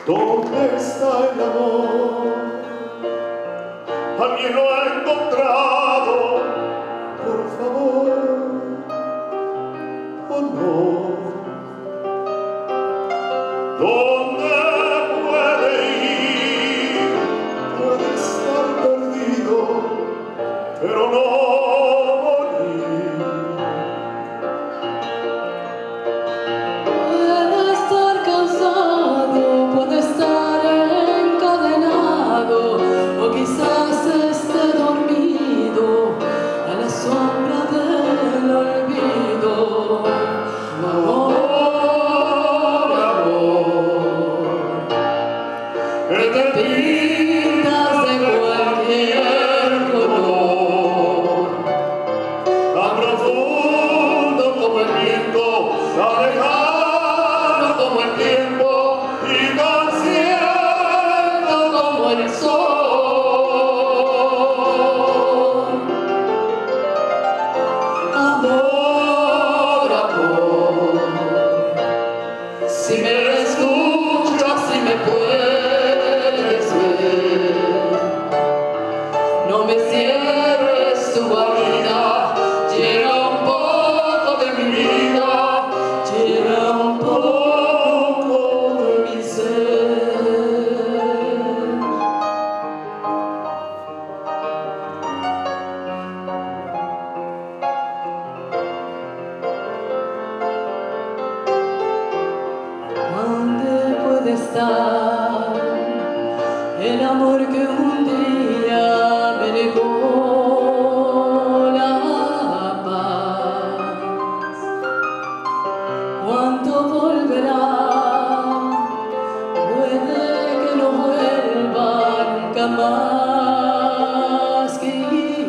¿Dónde está el amor? ¿Alguien lo ha encontrado? Por favor, ¿o no? ¿Dónde puede ir? Puede estar perdido, pero no morir. Puede estar cansado, puede estar encadenado, o quizás esté dormido a la sombra del olvido. Amor, que te pintas de cualquier color, Tan profundo como el viento, tan lejano como el tiempo y tan cierto como el sol. amor, amor. Si me escuchas, si me puedes ver, no me cierres tu guarida, llena un poco de mi vida, llena un poco de mi ser. ¿Dónde puede estar el amor que un día me negó la paz? ¿Cuánto volverá? Puede que no vuelva nunca más, quizás.